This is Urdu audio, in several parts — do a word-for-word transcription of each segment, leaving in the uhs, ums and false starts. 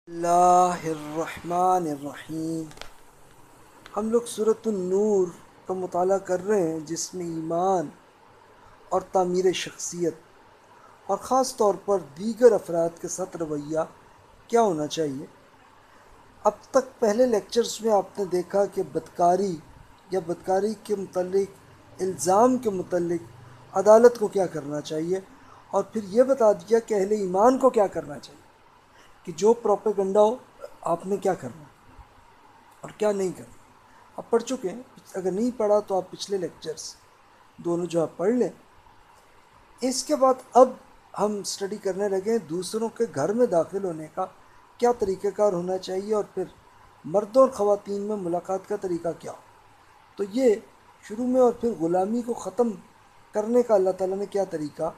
اللہ الرحمن الرحیم۔ ہم لوگ سورۃ النور کا مطالعہ کر رہے ہیں، جس میں ایمان اور تعمیر شخصیت اور خاص طور پر دیگر افراد کے ساتھ رویہ کیا ہونا چاہیے۔ اب تک پہلے لیکچرز میں آپ نے دیکھا کہ بدکاری یا بدکاری کے متعلق الزام کے متعلق عدالت کو کیا کرنا چاہیے، اور پھر یہ بتا دیا کہ اہل ایمان کو کیا کرنا چاہیے کہ جو پروپیگنڈا ہو آپ نے کیا کرنا اور کیا نہیں کرنا۔ آپ پڑھ چکے ہیں، اگر نہیں پڑھا تو آپ پچھلے لیکچرز دونوں جو آپ پڑھ لیں۔ اس کے بعد اب ہم اسٹڈی کرنے لگے ہیں دوسروں کے گھر میں داخل ہونے کا کیا طریقہ کار ہونا چاہیے، اور پھر مردوں اور خواتین میں ملاقات کا طریقہ کیا ہو۔ تو یہ شروع میں، اور پھر غلامی کو ختم کرنے کا اللہ تعالیٰ نے کیا طریقہ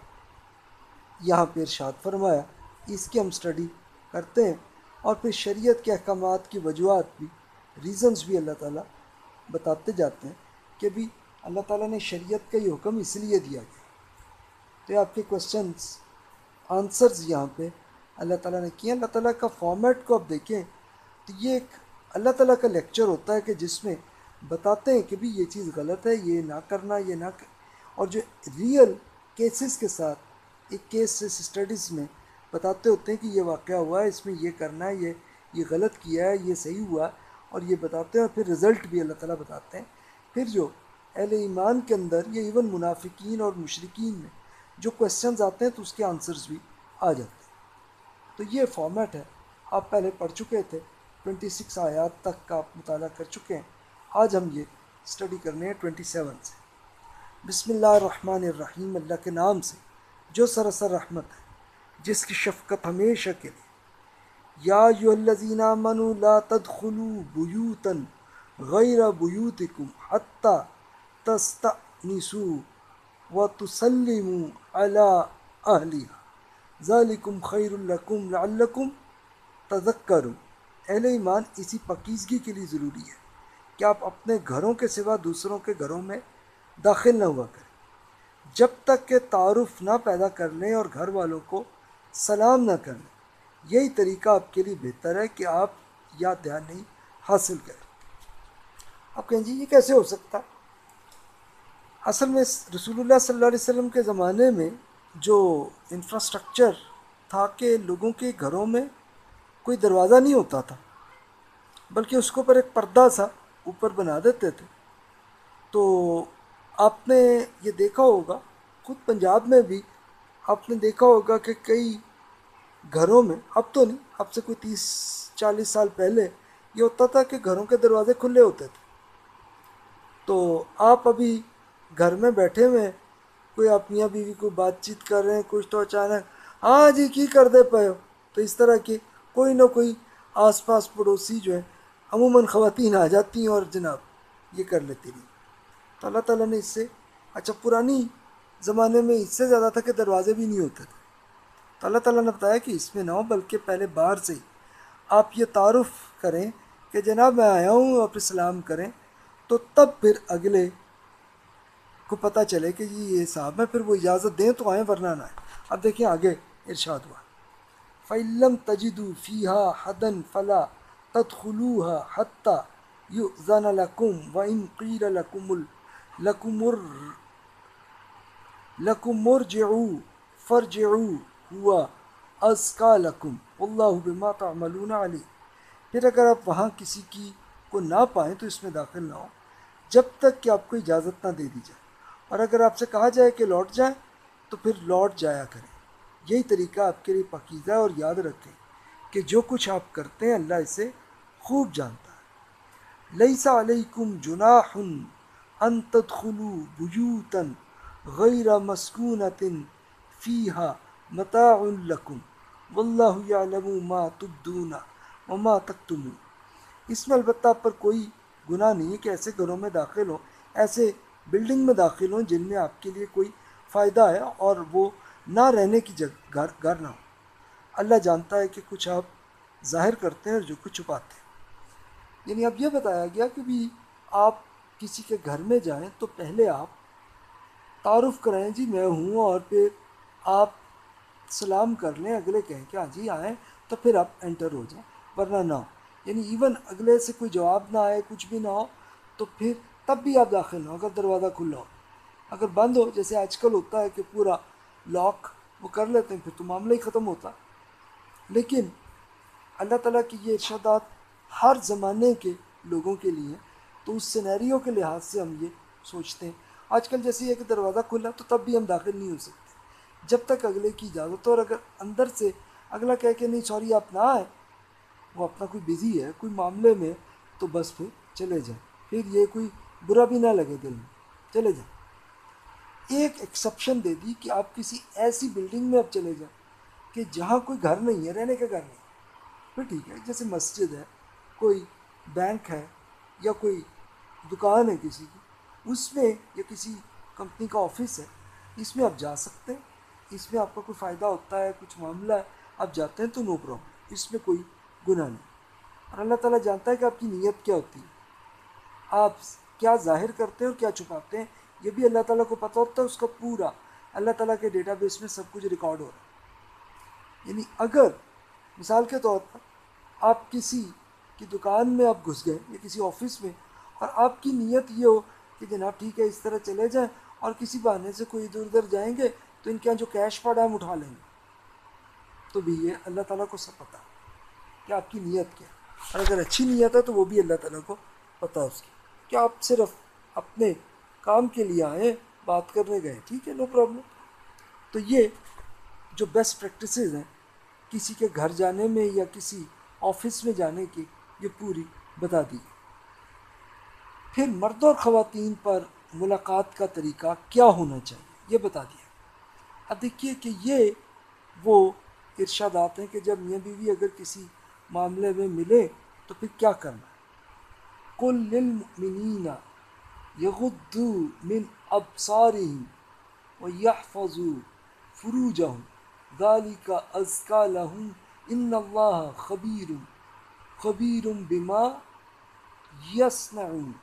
یہاں پہ ارشاد فرمایا، اس کی ہم اسٹڈی کرتے ہیں، اور پھر شریعت کے احکامات کی وجوہات بھی، ریزنز بھی اللہ تعالیٰ بتاتے جاتے ہیں کہ بھی اللہ تعالیٰ نے شریعت کا یہ حکم اس لیے دیا گیا۔ تو یہ آپ کے کوشچنس آنسرز یہاں پہ اللہ تعالیٰ نے کیے۔ اللہ تعالیٰ کا فارمیٹ کو آپ دیکھیں تو یہ ایک اللہ تعالیٰ کا لیکچر ہوتا ہے کہ جس میں بتاتے ہیں کہ بھی یہ چیز غلط ہے، یہ نہ کرنا، یہ نہ کر، اور جو ریئل کیسز کے ساتھ ایک کیس اسٹڈیز میں بتاتے ہوتے ہیں کہ یہ واقعہ ہوا ہے، اس میں یہ کرنا ہے، یہ یہ غلط کیا ہے، یہ صحیح ہوا ہے، اور یہ بتاتے ہیں، اور پھر رزلٹ بھی اللہ تعالیٰ بتاتے ہیں۔ پھر جو اہل ایمان کے اندر، یہ ایون منافقین اور مشرکین میں جو کویسچنز آتے ہیں تو اس کے آنسرز بھی آ جاتے ہیں۔ تو یہ فارمیٹ ہے، آپ پہلے پڑھ چکے تھے، ٹوئنٹی سکس آیات تک کا آپ مطالعہ کر چکے ہیں۔ آج ہم یہ اسٹڈی کرنے ہیں ٹوئنٹی سیون سے۔ بسم اللہ الرحمن الرحیم، اللہ کے نام سے جو سراسر رحمت ہے، جس کی شفقت ہمیشہ کے لیے۔ یا ایھا الذین آمنوا لا تدخلوا بیوتا غیر بیوتکم حتی تستأنسوا وتسلموا علی اہلہا ذالکم خیر لکم لعلکم تذکرون۔ اہل ایمان، اسی پاکیزگی کے لیے ضروری ہے کہ آپ اپنے گھروں کے سوا دوسروں کے گھروں میں داخل نہ ہوا کریں جب تک کہ تعارف نہ پیدا کر لیں اور گھر والوں کو سلام نہ کر لیں۔ یہی طریقہ آپ کے لیے بہتر ہے کہ آپ یاد دہانی حاصل کریں۔ آپ کہیں جی یہ کیسے ہو سکتا؟ اصل میں رسول اللہ صلی اللہ علیہ وسلم کے زمانے میں جو انفراسٹرکچر تھا کہ لوگوں کے گھروں میں کوئی دروازہ نہیں ہوتا تھا، بلکہ اس کے اوپر ایک پردہ سا اوپر بنا دیتے تھے۔ تو آپ نے یہ دیکھا ہوگا، خود پنجاب میں بھی آپ نے دیکھا ہوگا کہ کئی گھروں میں، اب تو نہیں، اب سے کوئی تیس چالیس سال پہلے یہ ہوتا تھا کہ گھروں کے دروازے کھلے ہوتے تھے۔ تو آپ ابھی گھر میں بیٹھے ہوئے ہیں، کوئی آپ میاں بیوی کو بات چیت کر رہے ہیں، کچھ تو اچانک ہاں جی کی کر دے پے ہو، تو اس طرح کی کوئی نہ کوئی آس پاس پڑوسی جو ہے عموماً خواتین آ جاتی ہیں اور جناب یہ کر لیتی رہی۔ تو اللہ تعالیٰ نے اس سے، اچھا پرانی زمانے میں اس سے زیادہ تھا کہ دروازے بھی نہیں ہوتے تھے، تو اللہ تعالیٰ نے بتایا کہ اس میں نہ ہو، بلکہ پہلے باہر سے ہی آپ یہ تعارف کریں کہ جناب میں آیا ہوں، آپ سلام کریں، تو تب پھر اگلے کو پتہ چلے کہ جی یہ صاحب ہے، پھر وہ اجازت دیں تو آئیں ورنہ نہ آئیں۔ اب دیکھیں آگے ارشاد ہوا، فَإِن لَّمْ تَجِدُوا فِيهَا أَحَدًا فَلَا تَدْخُلُوهَا حَتَّى يُؤْذَنَ لَكُمْ وَإِن قِيلَ لَكُمُ لَكُمُ لَكُمُ ارْجِعُوا فَارْجِعُوا هُوَ أَزْكَىٰ لَكُمْ وَاللَّهُ بِمَا تَعْمَلُونَ عَلِيمٌ۔ پھر اگر آپ وہاں کسی کی کو نہ پائیں تو اس میں داخل نہ ہو جب تک کہ آپ کو اجازت نہ دے دی جائے، اور اگر آپ سے کہا جائے کہ لوٹ جائیں تو پھر لوٹ جایا کریں۔ یہی طریقہ آپ کے لیے پاکیزہ ہے، اور یاد رکھیں کہ جو کچھ آپ کرتے ہیں اللہ اسے خوب جانتا ہے۔ لیس علیکم جناح ان تدخلوا بیوتا غیر مسکونۃ فیہا متاع لکم واللہ یعلم ما تبدون وما تکتمون۔ اس میں البتہ آپ پر کوئی گناہ نہیں ہے کہ ایسے گھروں میں داخل ہوں، ایسے بلڈنگ میں داخل ہوں جن میں آپ کے لیے کوئی فائدہ ہے اور وہ نہ رہنے کی جگہ گھر گھر نہ ہو۔ اللہ جانتا ہے کہ کچھ آپ ظاہر کرتے ہیں اور جو کچھ چھپاتے ہیں۔ یعنی اب یہ بتایا گیا کہ بھی آپ کسی کے گھر میں جائیں تو پہلے آپ تعارف کرائیں، جی میں ہوں، اور پھر آپ سلام کر لیں، اگلے کہیں کہ ہاں جی آئیں، تو پھر آپ انٹر ہو جائیں۔ ورنہ نہ ہو. یعنی ایون اگلے سے کوئی جواب نہ آئے، کچھ بھی نہ ہو، تو پھر تب بھی آپ داخل ہوں اگر دروازہ کھلا ہو. اگر بند ہو جیسے آج کل ہوتا ہے کہ پورا لاک وہ کر لیتے ہیں، پھر تو معاملہ ہی ختم ہوتا. لیکن اللہ تعالیٰ کی یہ ارشادات ہر زمانے کے لوگوں کے لیے، تو اس سینیریو کے لحاظ سے ہم یہ سوچتے ہیں. آج کل جیسے یہ کہ دروازہ کھلا تو تب بھی ہم داخل نہیں ہو سکتے جب تک اگلے کی اجازت ہو، اور اگر اندر سے اگلا کہہ کہ نہیں سوری آپ نہ آئیں، وہ اپنا کوئی بزی ہے کوئی معاملے میں، تو بس پھر چلے جائیں. پھر یہ کوئی برا بھی نہ لگے دل میں، چلے جائیں. ایک ایکسیپشن دے دی کہ آپ کسی ایسی بلڈنگ میں اب چلے جائیں کہ جہاں کوئی گھر نہیں ہے، رہنے کا گھر نہیں ہے، پھر ٹھیک ہے. جیسے مسجد ہے، کوئی بینک ہے، یا کوئی دکان ہے کسی کی، اس میں، یا کسی کمپنی کا آفس ہے، اس میں آپ جا سکتے ہیں. اس میں آپ کا کوئی فائدہ ہوتا ہے، کچھ معاملہ ہے، آپ جاتے ہیں تو نو پرابلم، اس میں کوئی گناہ نہیں. اور اللہ تعالیٰ جانتا ہے کہ آپ کی نیت کیا ہوتی ہے، آپ کیا ظاہر کرتے ہیں اور کیا چھپاتے ہیں، یہ بھی اللہ تعالیٰ کو پتہ ہوتا ہے. اس کا پورا اللہ تعالیٰ کے ڈیٹا بیس میں سب کچھ ریکارڈ ہو رہا ہے. یعنی اگر مثال کے طور پر آپ کسی کی دکان میں آپ گھس گئے یا کسی آفس میں، اور آپ کی نیت یہ ہو کہ جناب ٹھیک ہے اس طرح چلے جائیں، اور کسی بہانے سے کوئی ادھر ادھر جائیں گے تو ان کے یہاں جو کیش پڑا ہے ہم اٹھا لیں گے، تو بھی یہ اللہ تعالیٰ کو سب پتہ ہے کہ آپ کی نیت کیا ہے. اور اگر اچھی نیت ہے تو وہ بھی اللہ تعالیٰ کو پتہ ہے اس کی، کہ آپ صرف اپنے کام کے لیے آئیں، بات کرنے گئے، ٹھیک ہے، نو پرابلم. تو یہ جو بیسٹ پریکٹسز ہیں کسی کے گھر جانے میں یا کسی آفس میں جانے کی، یہ پوری بتا دی. پھر مرد اور خواتین پر ملاقات کا طریقہ کیا ہونا چاہیے یہ بتا دیا. اب دیکھیے کہ یہ وہ ارشادات ہیں کہ جب میاں بیوی اگر کسی معاملے میں ملے تو پھر کیا کرنا ہے. قل للمؤمنین یغضوا من ابصارهم ویحفظوا فروجهم ذلك ازکا لهم ان اللہ خبیر خبیر بما یصنعون.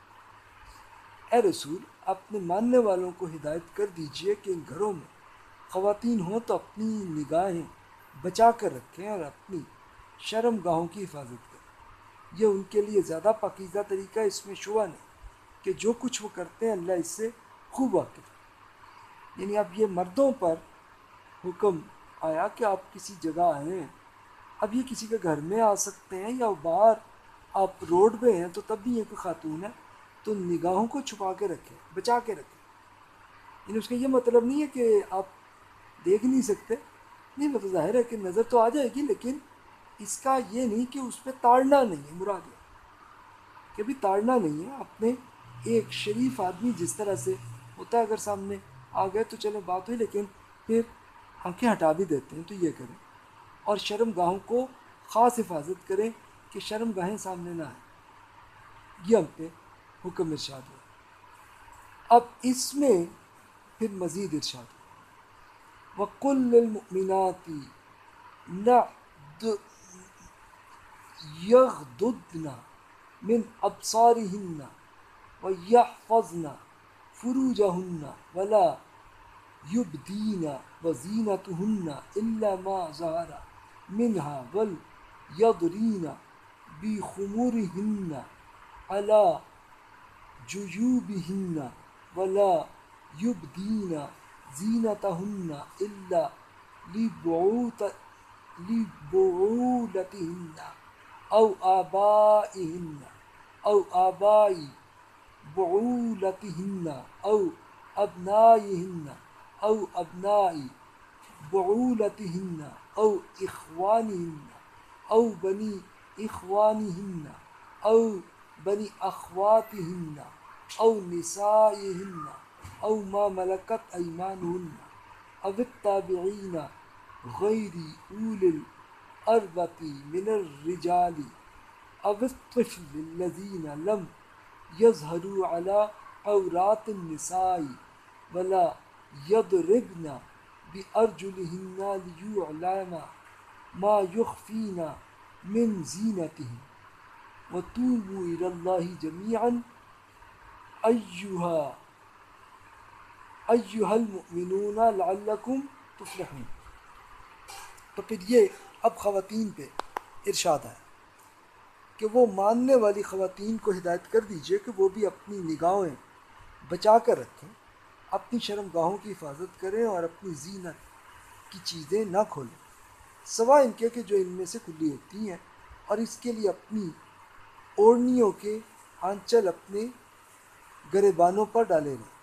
اے رسول، اپنے ماننے والوں کو ہدایت کر دیجئے کہ ان گھروں میں خواتین ہوں تو اپنی نگاہیں بچا کر رکھیں اور اپنی شرم گاہوں کی حفاظت کریں. یہ ان کے لیے زیادہ پاکیزہ طریقہ ہے، اس میں شبہ نہیں کہ جو کچھ وہ کرتے ہیں اللہ اس سے خوب واقف ہے. یعنی اب یہ مردوں پر حکم آیا کہ آپ کسی جگہ آئیں، اب یہ کسی کے گھر میں آ سکتے ہیں یا باہر آپ روڈ پہ ہیں تو تب بھی یہ کوئی خاتون ہے تو نگاہوں کو چھپا کے رکھیں، بچا کے رکھیں. یعنی اس کا یہ مطلب نہیں ہے کہ آپ دیکھ نہیں سکتے، نہیں، مطلب ظاہر ہے کہ نظر تو آ جائے گی، لیکن اس کا یہ نہیں کہ اس پہ تاڑنا نہیں ہے. مراد ہے کہ بھی تاڑنا نہیں ہے. اپنے ایک شریف آدمی جس طرح سے ہوتا ہے، اگر سامنے آ گئے تو چلیں بات ہوئی، لیکن پھر آنکھیں ہٹا بھی دیتے ہیں تو یہ کریں. اور شرم گاہوں کو خاص حفاظت کریں کہ شرم گاہیں سامنے نہ آئیں. یہ ہم پہ حکم ارشاد ہوا. اب اس میں پھر مزید ارشاد ہوا وَقُلْ لِلْمُؤْمِنَاتِ يَغْضُضْنَ مِنْ أَبْصَارِهِنَّ وَيَحْفَظْنَ فُرُوجَهُنَّ وَلَا يُبْدِينَ وَزِينَتُهُنَّ إِلَّا مَا ظَهَرَ مِنْهَا وَلْيَضْرِبْنَ بِخُمُرِهِنَّ عَلَى جُيُوبِهِنَّ وَلَا يُبْدِينَ زِينَتَهُنَّ إِلَّا لِبُعُولَتِهِنَّ أَوْ آبَائِهِنَّ أَوْ آبَاءِ بُعُولَتِهِنَّ أَوْ أَبْنَائِهِنَّ أَوْ أَبْنَاءِ بُعُولَتِهِنَّ أَوْ إِخْوَانِهِنَّ أَوْ بَنِي إِخْوَانِهِنَّ أَوْ بَنِي أَخْوَاتِهِنَّ أَوْ نِسَائِهِنَّ أَوْ مَا مَلَكَتْ أَيْمَانُهُنَّ أَوِ التَّابِعِينَ غَيْرِ أُولِي الْإِرْبَةِ مِنَ الرِّجَالِ أَوِ الطِّفْلِ الَّذِينَ لَمْ يَظْهَرُوا عَلَى عَوْرَاتِ النِّسَاءِ وَلَا يَضْرِبْنَ بِأَرْجُلِهِنَّ لِيُعْلَمَ مَا يُخْفِينَ مِنْ زِينَتِهِنَّ وَتُوبُوا إِلَى اللَّهِ جَمِيعًا أَيُّهَا أَيُّهَا الْمُؤْمِنُونَ لَعَلَّكُمْ تُفْلِحُونَ. تو پھر یہ اب خواتین پہ ارشاد ہے کہ وہ ماننے والی خواتین کو ہدایت کر دیجئے کہ وہ بھی اپنی نگاہیں بچا کر رکھیں، اپنی شرم گاہوں کی حفاظت کریں اور اپنی زینت کی چیزیں نہ کھولیں سوائے ان کے کہ جو ان میں سے کھلی ہوتی ہیں، اور اس کے لیے اپنی اوڑھنیوں کے آنچل اپنے گریبانوں پر ڈالے رہیں۔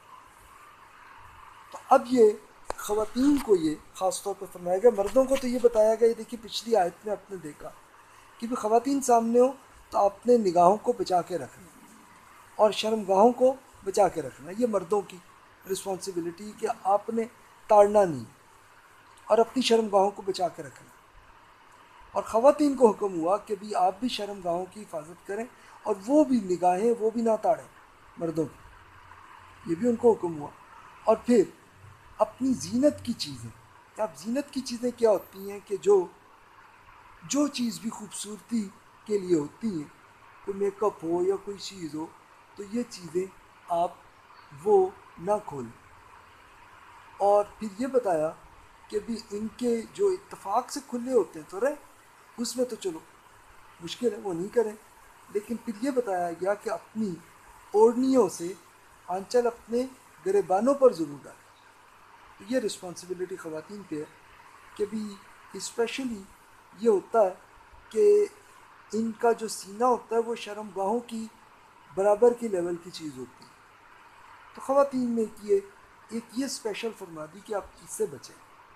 تو اب یہ خواتین کو یہ خاص طور پہ فرمایا گیا، مردوں کو تو یہ بتایا گیا، یہ دیکھیے پچھلی آیت میں آپ نے دیکھا کہ بھی خواتین سامنے ہو تو اپنے نگاہوں کو بچا کے رکھنا اور شرم گاہوں کو بچا کے رکھنا، یہ مردوں کی رسپانسبلٹی کہ آپ نے تاڑنا نہیں اور اپنی شرم گاہوں کو بچا کے رکھنا، اور خواتین کو حکم ہوا کہ بھی آپ بھی شرم گاہوں کی حفاظت کریں اور وہ بھی نگاہیں وہ بھی نہ تاڑیں مردوں کی، یہ بھی ان کو حکم ہوا۔ اور پھر اپنی زینت کی چیزیں، اب زینت کی چیزیں کیا ہوتی ہیں کہ جو جو چیز بھی خوبصورتی کے لیے ہوتی ہیں، کوئی میک اپ ہو یا کوئی چیز ہو، تو یہ چیزیں آپ وہ نہ کھولیں، اور پھر یہ بتایا کہ بھی ان کے جو اتفاق سے کھلے ہوتے ہیں تو رہے، اس میں تو چلو مشکل ہے وہ نہیں کریں، لیکن پھر یہ بتایا گیا کہ اپنی اوڑھنیوں سے آنچل اپنے گریبانوں پر ضرور ڈالیں۔ تو یہ رسپانسبلٹی خواتین پہ ہے کہ بھی اسپیشلی یہ ہوتا ہے کہ ان کا جو سینہ ہوتا ہے وہ شرم گاہوں کی برابر کی لیول کی چیز ہوتی ہے، تو خواتین نے یہ ایک یہ اسپیشل فرما دی کہ آپ اس سے بچیں،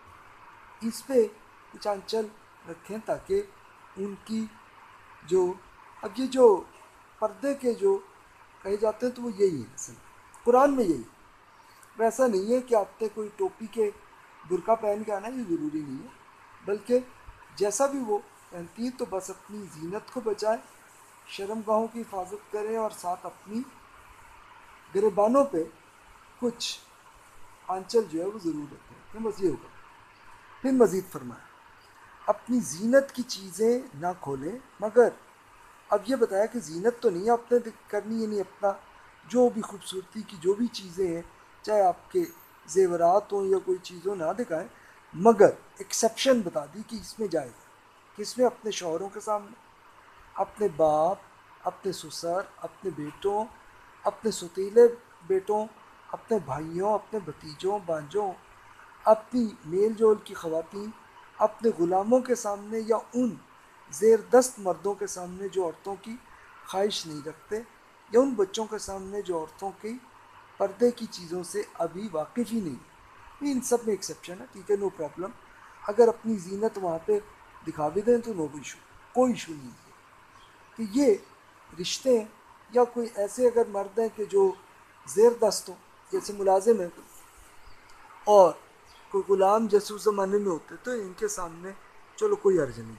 اس پہ کچھ آنچل رکھیں تاکہ ان کی جو اب یہ جو پردے کے جو کہے جاتے ہیں تو وہ یہی ہے، اصل قرآن میں یہی، ویسا نہیں ہے کہ آپ نے کوئی ٹوپی کے برقع پہن کے آنا، یہ ضروری نہیں ہے، بلکہ جیسا بھی وہ پہنتی ہے تو بس اپنی زینت کو بچائیں، شرم گاہوں کی حفاظت کریں اور ساتھ اپنی گریبانوں پہ کچھ آنچل جو ہے وہ ضرور رکھیں، کہ بس یہ ہوگا۔ پھر مزید فرمایا اپنی زینت کی چیزیں نہ کھولیں، مگر اب یہ بتایا کہ زینت تو نہیں آپ نے کرنی، یعنی اپنا جو بھی خوبصورتی کی جو بھی چیزیں ہیں چاہے آپ کے زیورات ہوں یا کوئی چیز ہو نہ دکھائیں، مگر ایکسیپشن بتا دی کہ اس میں جائے گا کہ اس میں اپنے شوہروں کے سامنے، اپنے باپ، اپنے سسر، اپنے بیٹوں، اپنے ستیلے بیٹوں، اپنے بھائیوں، اپنے بھتیجوں بانجوں، اپنی میل جول کی خواتین، اپنے غلاموں کے سامنے یا ان زیر دست مردوں کے سامنے جو عورتوں کی خواہش نہیں رکھتے، یا ان بچوں کے سامنے جو عورتوں کی پردے کی چیزوں سے ابھی واقف ہی نہیں، ان سب میں ایکسیپشن ہے، ٹھیک ہے، نو پرابلم، اگر اپنی زینت وہاں پہ دکھا بھی دیں تو نو ایشو، کوئی ایشو نہیں ہے کہ یہ رشتے ہیں، یا کوئی ایسے اگر مرد ہیں کہ جو زیر دست ہوں جیسے ملازم ہیں اور کوئی غلام جیسے اس زمانے میں ہوتے تو ان کے سامنے چلو کوئی عرض نہیں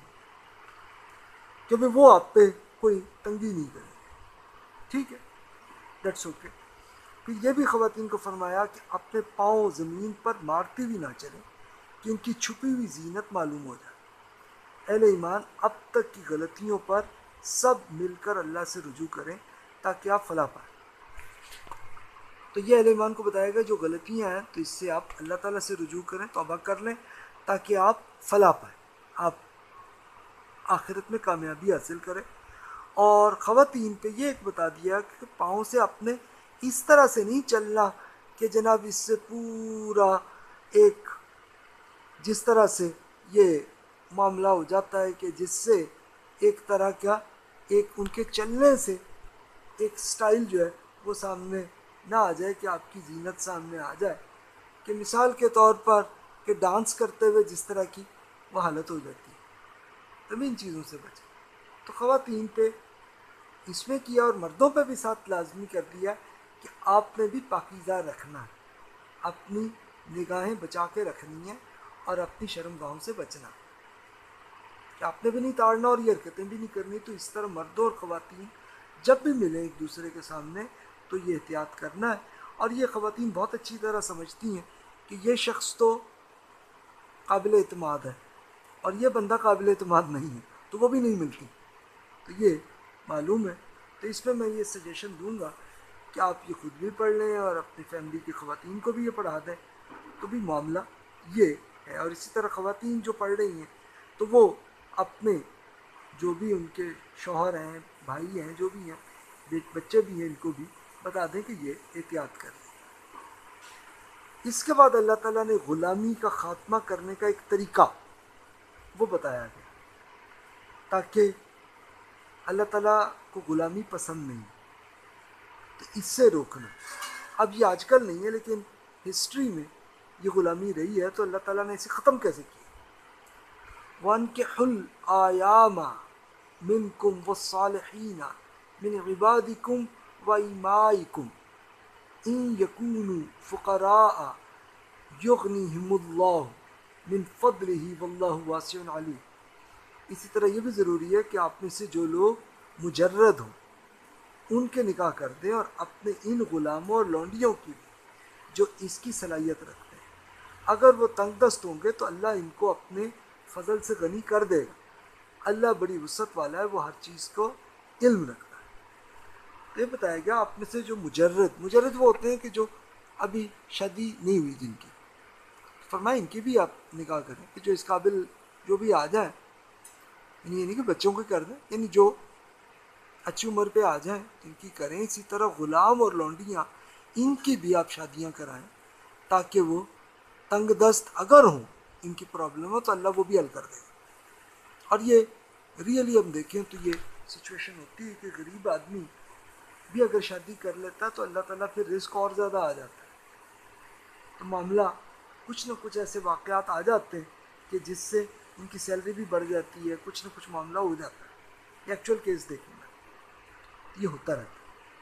کہ بھئی وہ آپ پہ کوئی تنگی نہیں کرے، ٹھیک ہے، دیٹس اوکے۔ پھر یہ بھی خواتین کو فرمایا کہ اپنے پاؤں زمین پر مارتی بھی نہ چلیں کہ ان کی چھپی ہوئی زینت معلوم ہو جائے۔ اہل ایمان اب تک کی غلطیوں پر سب مل کر اللہ سے رجوع کریں تاکہ آپ فلاح پائیں۔ تو یہ اہل ایمان کو بتائے گا جو غلطیاں ہیں تو اس سے آپ اللہ تعالیٰ سے رجوع کریں، توبہ کر لیں تاکہ آپ فلاح پائیں، آپ آخرت میں کامیابی حاصل کریں۔ اور خواتین پہ یہ ایک بتا دیا کہ پاؤں سے اپنے اس طرح سے نہیں چلنا کہ جناب اس سے پورا ایک جس طرح سے یہ معاملہ ہو جاتا ہے کہ جس سے ایک طرح کا ایک ان کے چلنے سے ایک سٹائل جو ہے وہ سامنے نہ آ جائے کہ آپ کی زینت سامنے آ جائے، کہ مثال کے طور پر کہ ڈانس کرتے ہوئے جس طرح کی وہ حالت ہو جاتی ہے، تب ان چیزوں سے بچیں۔ تو خواتین پہ اس میں کیا اور مردوں پہ بھی ساتھ لازمی کر دیا کہ آپ نے بھی پاکیزہ رکھنا ہے، اپنی نگاہیں بچا کے رکھنی ہیں اور اپنی شرم گاہوں سے بچنا، کہ آپ نے بھی نہیں تاڑنا اور یہ حرکتیں بھی نہیں کرنی۔ تو اس طرح مردوں اور خواتین جب بھی ملیں ایک دوسرے کے سامنے تو یہ احتیاط کرنا ہے، اور یہ خواتین بہت اچھی طرح سمجھتی ہیں کہ یہ شخص تو قابل اعتماد ہے اور یہ بندہ قابل اعتماد نہیں ہے تو وہ بھی نہیں ملتی، تو یہ معلوم ہے۔ تو اس میں میں یہ سجیشن دوں گا کہ آپ یہ خود بھی پڑھ لیں اور اپنی فیملی کی خواتین کو بھی یہ پڑھا دیں، تو بھی معاملہ یہ ہے۔ اور اسی طرح خواتین جو پڑھ رہی ہیں تو وہ اپنے جو بھی ان کے شوہر ہیں، بھائی ہیں، جو بھی ہیں، بچے بھی ہیں، ان کو بھی بتا دیں کہ یہ احتیاط کریں۔ اس کے بعد اللہ تعالیٰ نے غلامی کا خاتمہ کرنے کا ایک طریقہ وہ بتایا گیا، تاکہ اللہ تعالیٰ کو غلامی پسند نہیں، تو اس سے روکنا۔ اب یہ آج کل نہیں ہے، لیکن ہسٹری میں یہ غلامی رہی ہے، تو اللہ تعالیٰ نے اسے ختم کیسے کیا؟ وَأَنكِحُوا الْأَيَامَ مِنْكُمْ وَالصَّالِحِينَ مِنْ عِبَادِكُمْ وَإِمَائِكُمْ إِنْ يَكُونُوا فُقَرَاءَ يُغْنِهِمُ اللَّهُ مِنْ فَضْلِهِ وَاللَّهُ وَاسِعٌ عَلِيمٌ۔ اسی طرح یہ بھی ضروری ہے کہ آپ میں سے جو لوگ مجرد ہوں ان کے نکاح کر دیں، اور اپنے ان غلاموں اور لونڈیوں کی بھی جو اس کی صلاحیت رکھتے ہیں۔ اگر وہ تنگ دست ہوں گے تو اللہ ان کو اپنے فضل سے غنی کر دے گا۔ اللہ بڑی وسعت والا ہے، وہ ہر چیز کو علم رکھتا ہے۔ یہ بتایا گیا آپ میں سے جو مجرد مجرد وہ ہوتے ہیں کہ جو ابھی شادی نہیں ہوئی جن کی، فرمائے ان کی بھی آپ نکاح کریں، کہ جو اس قابل جو بھی آ جائے، یعنی یہ نہیں کہ بچوں کو کر دیں، یعنی جو اچھی عمر پہ آ جائیں ان کی کریں۔ اسی طرح غلام اور لونڈیاں ان کی بھی آپ شادیاں کرائیں، تاکہ وہ تنگ دست اگر ہوں، ان کی پرابلم ہو تو اللہ وہ بھی حل کر دے گا۔ اور یہ ریئلی ہم دیکھیں تو یہ سچویشن ہوتی ہے کہ غریب آدمی بھی اگر شادی کر لیتا ہے تو اللہ تعالیٰ پھر رزق اور زیادہ آ جاتا ہے، تو معاملہ کچھ نہ کچھ ایسے واقعات آ جاتے ہیں کہ جس سے ان کی سیلری بھی بڑھ جاتی ہے، کچھ نہ کچھ معاملہ ہو جاتا ہے۔ یہ ایکچوئل کیس دیکھیں گے، یہ ہوتا رہتا ہے۔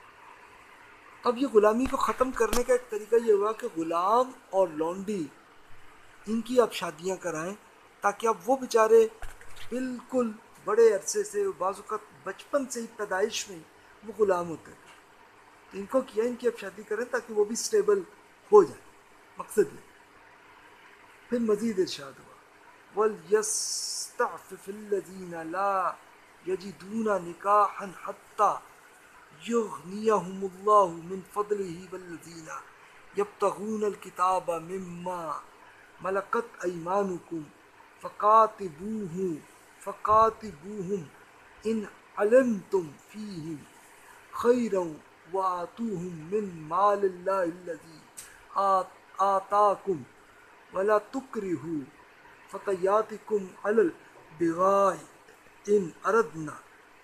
اب یہ غلامی کو ختم کرنے کا ایک طریقہ یہ ہوا کہ غلام اور لونڈی ان کی آپ شادیاں کرائیں، تاکہ اب وہ بیچارے بالکل بڑے عرصے سے، بعض اوقات بچپن سے ہی پیدائش میں وہ غلام ہوتے ہیں، تو ان کو کیا ان کی اب شادی کریں تاکہ وہ بھی سٹیبل ہو جائے، مقصد یہ۔ پھر مزید ارشاد ہوا وَلْيَسْتَعْفِفِ الَّذِينَ لَا يَجِدُونَ نِكَاحًا حَتَّى يُغْنِيَهُمُ اللَّهُ مِنْ فَضْلِهِ وَالَّذِينَ يَبْتَغُونَ الْكِتَابَ مِمَّا مَلَكَتْ أَيْمَانُكُمْ فَقَاتِبُوهُمْ فَقَاتِبُوهُمْ إِنْ عَلِمْتُمْ فِيهِمْ خَيْرًا وَآتُوهُمْ مِنْ مَالِ اللَّهِ الَّذِي آتَاكُمْ وَلَا تُكْرِهُوا فَتَيَاتِكُمْ عَلَى الْبِغَاءِ إِنْ أَرَدْنَا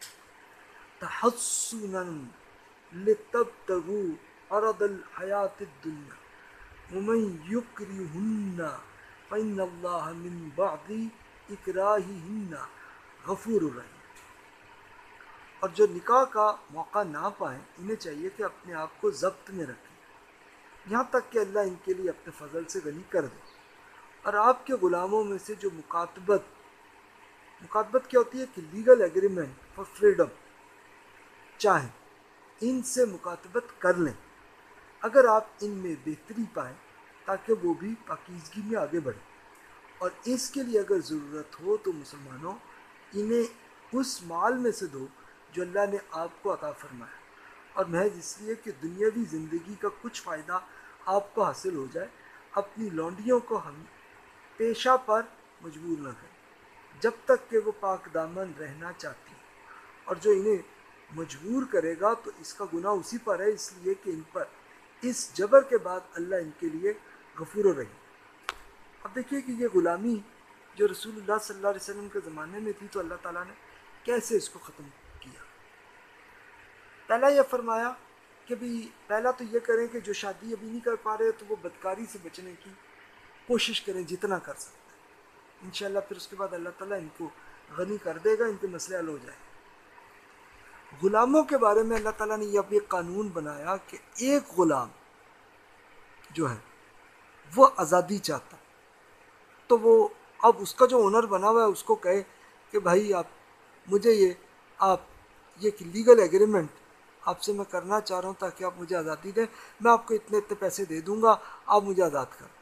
تَحَصُّنًا لِتَبْتَغُوا عَرَضَ الْحَيَاةِ الدُّنْيَا وَمَنْ يُكْرِهُنَّ فَإِنَّ اللَّهَ مِنْ بَعْدِ إِكْرَاهِهِنَّ غَفُورٌ رَحِيمٌ۔ اور جو نکاح کا موقع نہ پائیں انہیں چاہیے کہ اپنے آپ کو ضبط میں رکھیں، یہاں تک کہ اللہ ان کے لیے اپنے فضل سے غنی کر دے۔ اور آپ کے غلاموں میں سے جو مکاتبت مکاتبت کیا ہوتی ہے کہ لیگل ایگریمنٹ فار فریڈم چاہیں، ان سے مکاتبت کر لیں اگر آپ ان میں بہتری پائیں، تاکہ وہ بھی پاکیزگی میں آگے بڑھیں۔ اور اس کے لیے اگر ضرورت ہو تو مسلمانوں انہیں اس مال میں سے دو جو اللہ نے آپ کو عطا فرمایا، اور محض اس لیے کہ دنیاوی زندگی کا کچھ فائدہ آپ کو حاصل ہو جائے۔ اپنی لونڈیوں کو ہم پیشہ پر مجبور نہ کریں جب تک کہ وہ پاک دامن رہنا چاہتی ہیں، اور جو انہیں مجبور کرے گا تو اس کا گناہ اسی پر ہے، اس لیے کہ ان پر اس جبر کے بعد اللہ ان کے لیے غفور و رحیم۔ اب دیکھیے کہ یہ غلامی جو رسول اللہ صلی اللہ علیہ وسلم کے زمانے میں تھی، تو اللہ تعالیٰ نے کیسے اس کو ختم کیا۔ پہلا یہ فرمایا کہ بھی پہلا تو یہ کریں کہ جو شادی ابھی نہیں کر پا رہے تو وہ بدکاری سے بچنے کی کوشش کریں جتنا کر سکتے ہیں، انشاءاللہ پھر اس کے بعد اللہ تعالیٰ ان کو غنی کر دے گا، ان کے مسئلے حل ہو جائیں۔ غلاموں کے بارے میں اللہ تعالیٰ نے یہ اب ایک قانون بنایا کہ ایک غلام جو ہے وہ آزادی چاہتا، تو وہ اب اس کا جو اونر بنا ہوا ہے اس کو کہے کہ بھائی آپ مجھے یہ آپ یہ لیگل ایگریمنٹ آپ سے میں کرنا چاہ رہا ہوں تاکہ آپ مجھے آزادی دیں، میں آپ کو اتنے اتنے پیسے دے دوں گا، آپ مجھے آزاد کریں۔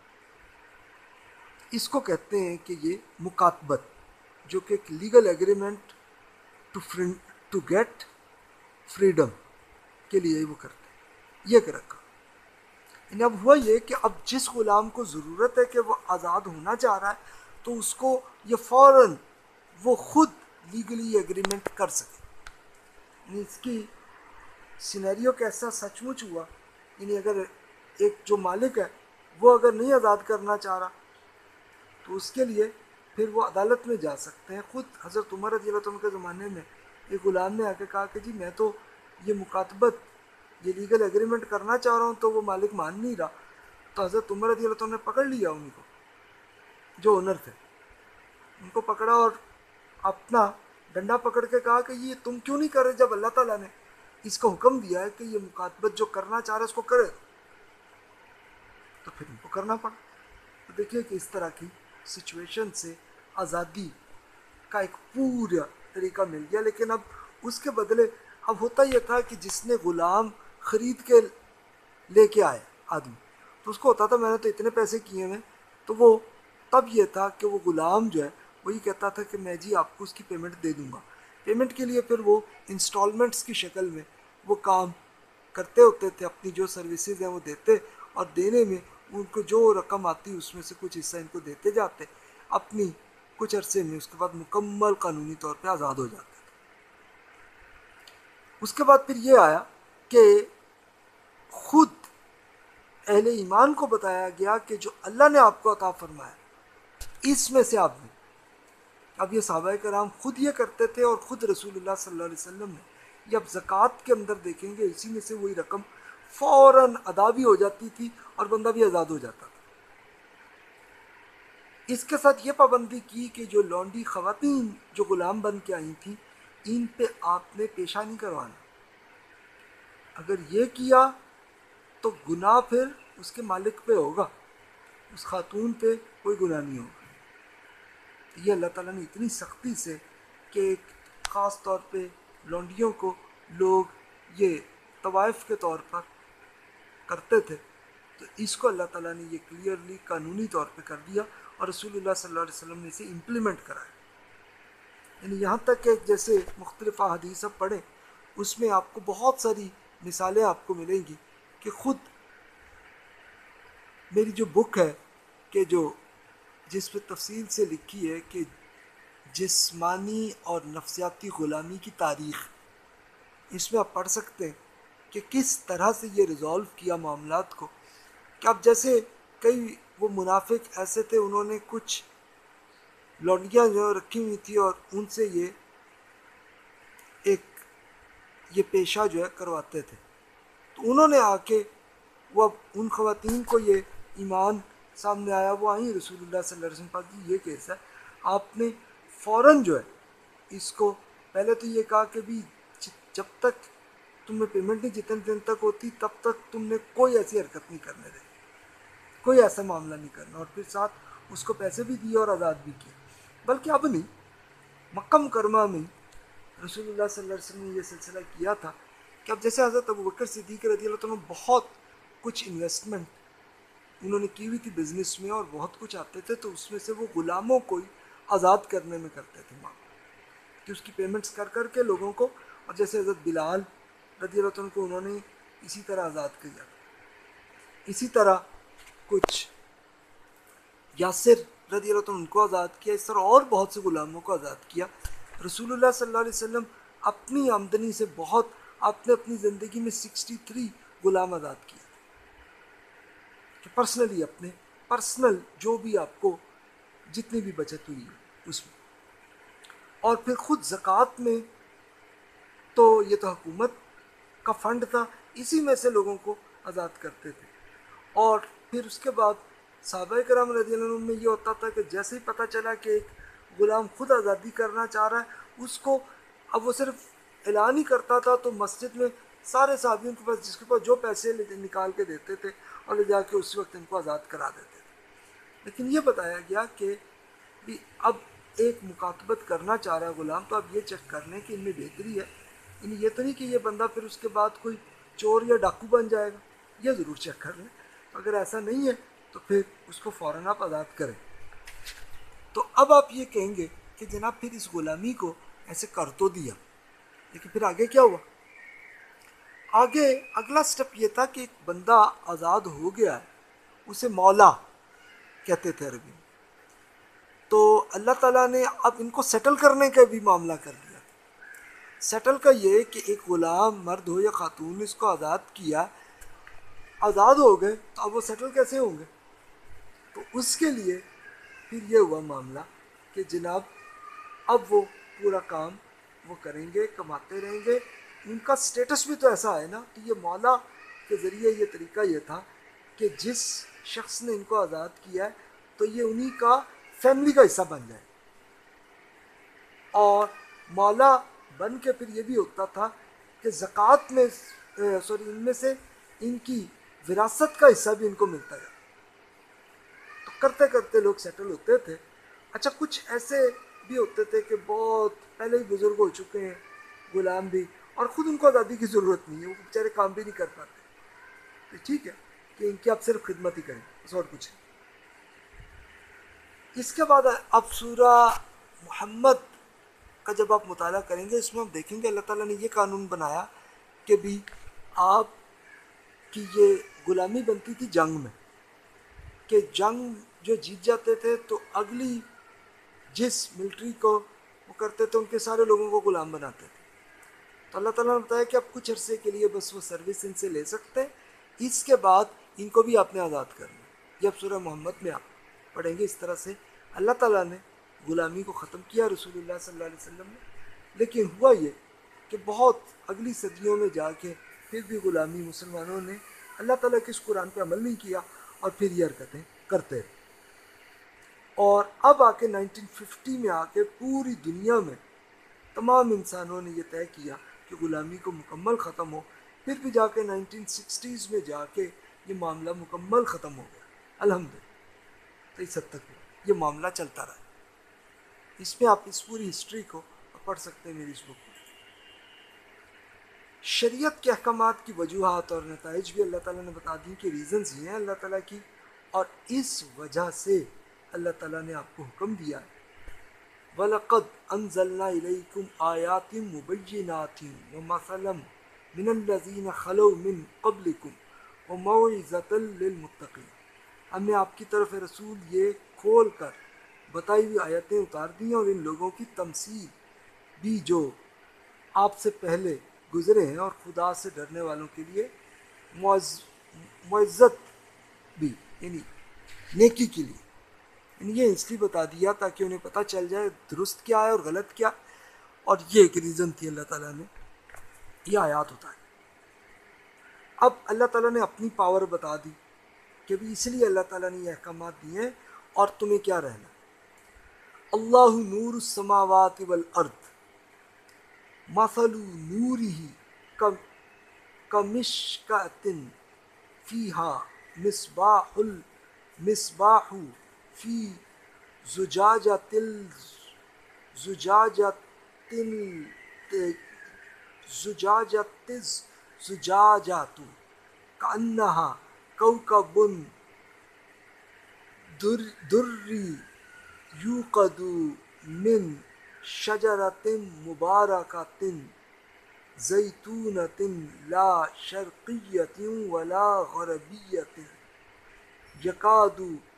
اس کو کہتے ہیں کہ یہ مکاتبت، جو کہ ایک legal agreement to to get freedom کے لیے وہ کرتے ہیں، یہ کر رکھا۔ یعنی اب ہوا یہ کہ اب جس غلام کو ضرورت ہے کہ وہ آزاد ہونا چاہ رہا ہے تو اس کو یہ فوراً وہ خود لیگلی یہ اگریمنٹ کر سکے. یعنی اس کی سینیریو کیسا سچ مچ ہوا. یعنی اگر ایک جو مالک ہے وہ اگر نہیں آزاد کرنا چاہ رہا تو اس کے لیے پھر وہ عدالت میں جا سکتے ہیں. خود حضرت عمر رضی اللہ عنہ کے زمانے میں ایک غلام نے آ کے کہا کہ جی میں تو یہ مکاتبت یہ لیگل ایگریمنٹ کرنا چاہ رہا ہوں تو وہ مالک مان نہیں رہا. تو حضرت عمر رضی اللہ عنہ نے پکڑ لیا ان کو جو اونر تھے, ان کو پکڑا اور اپنا ڈنڈا پکڑ کے کہا کہ یہ تم کیوں نہیں کر رہے جب اللہ تعالیٰ نے اس کا حکم دیا ہے کہ یہ مکاتبت جو کرنا چاہ رہا ہے اس کو کرے. تو پھر ان کو کرنا پڑا. تو دیکھیے کہ اس طرح کی سچویشن سے آزادی کا ایک پورا طریقہ مل گیا. لیکن اب اس کے بدلے اب ہوتا یہ تھا کہ جس نے غلام خرید کے لے کے آئے آدمی, تو اس کو ہوتا تھا میں نے تو اتنے پیسے کیے ہیں, تو وہ تب یہ تھا کہ وہ غلام جو ہے وہی کہتا تھا کہ میں جی آپ کو اس کی پیمنٹ دے دوں گا. پیمنٹ کے لیے پھر وہ انسٹالمنٹس کی شکل میں وہ کام کرتے ہوتے تھے, اپنی جو سروسز ہیں وہ دیتے, اور دینے میں ان کو جو رقم آتی اس میں سے کچھ حصہ ان کو دیتے جاتے اپنی کچھ عرصے میں. اس کے بعد مکمل قانونی طور پہ آزاد ہو جاتے تھے. اس کے بعد پھر یہ آیا کہ خود اہل ایمان کو بتایا گیا کہ جو اللہ نے آپ کو عطا فرمایا اس میں سے آپ نے, اب یہ صحابہ کرام خود یہ کرتے تھے اور خود رسول اللہ صلی اللہ علیہ وسلم نے یہ اب زکوٰۃ کے اندر دیکھیں گے اسی میں سے وہی رقم فوراً ادا بھی ہو جاتی تھی اور بندہ بھی آزاد ہو جاتا تھا. اس کے ساتھ یہ پابندی کی کہ جو لونڈی خواتین جو غلام بن کے آئی تھیں ان پہ آپ نے پیشہ نہیں کروانا. اگر یہ کیا تو گناہ پھر اس کے مالک پہ ہوگا, اس خاتون پہ کوئی گناہ نہیں ہوگا. یہ اللہ تعالیٰ نے اتنی سختی سے کہ ایک خاص طور پہ لونڈیوں کو لوگ یہ طوائف کے طور پر کرتے تھے, تو اس کو اللہ تعالیٰ نے یہ کلیئرلی قانونی طور پہ کر دیا اور رسول اللہ صلی اللہ علیہ وسلم نے اسے امپلیمنٹ کرایا. یعنی یہاں تک کہ جیسے مختلف احادیث پڑھیں اس میں آپ کو بہت ساری مثالیں آپ کو ملیں گی کہ خود میری جو بک ہے کہ جو جس پہ تفصیل سے لکھی ہے کہ جسمانی اور نفسیاتی غلامی کی تاریخ, اس میں آپ پڑھ سکتے ہیں کہ کس طرح سے یہ ریزالو کیا معاملات کو. کہ اب جیسے کئی وہ منافق ایسے تھے انہوں نے کچھ لونڈیاں جو رکھی ہوئی تھی اور ان سے یہ ایک یہ پیشہ جو ہے کرواتے تھے. تو انہوں نے آ کے وہ اب ان خواتین کو یہ ایمان سامنے آیا, وہ آئیں رسول اللہ صلی اللہ علیہ وسلم پاک جی یہ کیس ہے. آپ نے فوراً جو ہے اس کو پہلے تو یہ کہا کہ بھی جب تک تمہیں پیمنٹ نہیں جتنے دن تک ہوتی تب تک تم نے کوئی ایسی حرکت نہیں کرنے دینی, کوئی ایسا معاملہ نہیں کرنا, اور پھر ساتھ اس کو پیسے بھی دیے اور آزاد بھی کیے. بلکہ اب نہیں, مکہ مکرمہ میں رسول اللہ صلی اللہ علیہ وسلم نے یہ سلسلہ کیا تھا کہ اب جیسے حضرت ابوبکر صدیق رضی اللہ عنہ بہت کچھ انویسٹمنٹ انہوں نے کی ہوئی تھی بزنس میں اور بہت کچھ آتے تھے, تو اس میں سے وہ غلاموں کو ہی آزاد کرنے میں کرتے تھے ماں کہ اس کی پیمنٹس کر کر کے لوگوں کو, اور جیسے حضرت بلال رضی اللہ عنہ کو انہوں نے اسی طرح آزاد کیا. اسی طرح کچھ یاسر رضی اللہ عنہ ان کو آزاد کیا, اس طرح اور بہت سے غلاموں کو آزاد کیا. رسول اللہ صلی اللہ علیہ وسلم اپنی آمدنی سے بہت, آپ نے اپنی زندگی میں سکسٹی تھری غلام آزاد کیا کہ پرسنلی اپنے پرسنل جو بھی آپ کو جتنی بھی بچت ہوئی ہے اس میں. اور پھر خود زکوٰۃ میں تو یہ تو حکومت کا فنڈ تھا, اسی میں سے لوگوں کو آزاد کرتے تھے. اور پھر اس کے بعد صحابہ کرام رضی اللہ عنہم میں یہ ہوتا تھا کہ جیسے ہی پتہ چلا کہ ایک غلام خود آزادی کرنا چاہ رہا ہے, اس کو اب وہ صرف اعلان ہی کرتا تھا تو مسجد میں سارے صحابیوں کے پاس جس کے پاس جو پیسے نکال کے دیتے تھے اور لے جا کے اس وقت ان کو آزاد کرا دیتے تھے. لیکن یہ بتایا گیا کہ بھی اب ایک مکاتبت کرنا چاہ رہا ہے غلام, تو اب یہ چیک کر لیں کہ ان میں بہتری ہے. یعنی یہ تو نہیں کہ یہ بندہ پھر اس کے بعد کوئی چور یا ڈاکو بن جائے گا, یہ ضرور چیک کر لیں. اگر ایسا نہیں ہے تو پھر اس کو فوراً آپ آزاد کریں. تو اب آپ یہ کہیں گے کہ جناب پھر اس غلامی کو ایسے کر تو دیا, لیکن پھر آگے کیا ہوا؟ آگے اگلا سٹیپ یہ تھا کہ ایک بندہ آزاد ہو گیا ہے, اسے مولا کہتے تھے عربی میں. تو اللہ تعالیٰ نے اب ان کو سیٹل کرنے کا بھی معاملہ کر دیا۔ سیٹل کا یہ کہ ایک غلام مرد ہو یا خاتون اس کو آزاد کیا، آزاد ہو گئے، تو اب وہ سیٹل کیسے ہوں گے؟ تو اس کے لیے پھر یہ ہوا معاملہ کہ جناب اب وہ پورا کام وہ کریں گے، کماتے رہیں گے۔ ان کا سٹیٹس بھی تو ایسا ہے نا، تو یہ مولا کے ذریعے یہ طریقہ یہ تھا کہ جس شخص نے ان کو آزاد کیا ہے تو یہ انہی کا فیملی کا حصہ بن جائے، اور مولا بن کے پھر یہ بھی ہوتا تھا کہ زکوٰۃ میں سوری ان میں سے ان کی وراثت کا حصہ بھی ان کو ملتا ہے۔ تو کرتے کرتے لوگ سیٹل ہوتے تھے۔ اچھا کچھ ایسے بھی ہوتے تھے کہ بہت پہلے ہی بزرگ ہو چکے ہیں غلام بھی، اور خود ان کو آزادی کی ضرورت نہیں ہے، وہ بیچارے کام بھی نہیں کر پاتے، تو ٹھیک ہے کہ ان کی آپ صرف خدمت ہی کریں، بس اور کچھ نہیں۔ اس کے بعد اب سورہ محمد کا جب آپ مطالعہ کریں گے، اس میں ہم دیکھیں گے اللہ تعالیٰ نے یہ قانون بنایا کہ بھی آپ کی یہ غلامی بنتی تھی جنگ میں، کہ جنگ جو جیت جاتے تھے تو اگلی جس ملٹری کو وہ کرتے تھے ان کے سارے لوگوں کو غلام بناتے تھے۔ تو اللہ تعالیٰ نے بتایا کہ آپ کچھ عرصے کے لیے بس وہ سروس ان سے لے سکتے ہیں، اس کے بعد ان کو بھی آپ نے آزاد کرنا۔ یہ اب سورہ محمد میں آپ پڑھیں گے، اس طرح سے اللہ تعالیٰ نے غلامی کو ختم کیا رسول اللہ صلی اللہ علیہ وسلم نے۔ لیکن ہوا یہ کہ بہت اگلی صدیوں میں جا کے پھر بھی غلامی مسلمانوں نے اللہ تعالیٰ کے اس قرآن پہ عمل نہیں کیا، اور پھر یہ حرکتیں کرتے رہے۔ اور اب آ کے نائنٹین ففٹی میں آ کے پوری دنیا میں تمام انسانوں نے یہ طے کیا کہ غلامی کو مکمل ختم ہو۔ پھر بھی جا کے نائنٹین سکسٹیز میں جا کے یہ معاملہ مکمل ختم ہو گیا الحمدللہ۔ تو اس حد تک یہ معاملہ چلتا رہا۔ اس میں آپ اس پوری ہسٹری کو پڑھ سکتے ہیں میری اس بک میں۔ شریعت کے احکامات کی وجوہات اور نتائج بھی اللہ تعالیٰ نے بتا دی کہ ریزنز یہ ہیں اللہ تعالیٰ کی، اور اس وجہ سے اللہ تعالیٰ نے آپ کو حکم دیا ہے وَلَقَدْ أَنزَلْنَا إِلَيْكُمْ آيَاتٍ مُبَيِّنَاتٍ وَمَثَلًا مِنَ الَّذِينَ خَلَوْا مِن قَبْلِكُمْ وَمَوْعِظَةً لِلْمُتَّقِينَ۔ ہم نے آپ کی طرف رسول یہ کھول کر بتائی ہوئی آیتیں اتار دی ہیں، اور ان لوگوں کی تمثیل بھی جو آپ سے پہلے گزرے ہیں، اور خدا سے ڈرنے والوں کے لیے معزت بھی، یعنی نیکی کے لیے۔ یعنی یہ اس لیے بتا دیا تاکہ انہیں پتہ چل جائے درست کیا ہے اور غلط کیا، اور یہ ایک ریزن تھی اللہ تعالیٰ نے یہ آیات اتاری۔ اب اللہ تعالیٰ نے اپنی پاور بتا دی کہ بھی اس لیے اللہ تعالیٰ نے یہ احکامات دیے ہیں، اور تمہیں کیا رہنا۔ اللہ نور السماوات والارض مثل نورہ کمشکۃ فیہا مصباح المصباح فی زجاجۃ زجاجۃ زجاجۃ زجاجۃ کأنہا کوکب دری یوقد من شجرۃ مبارکۃ زیتونۃ لا شرقیۃ ولا غربیۃ یکاد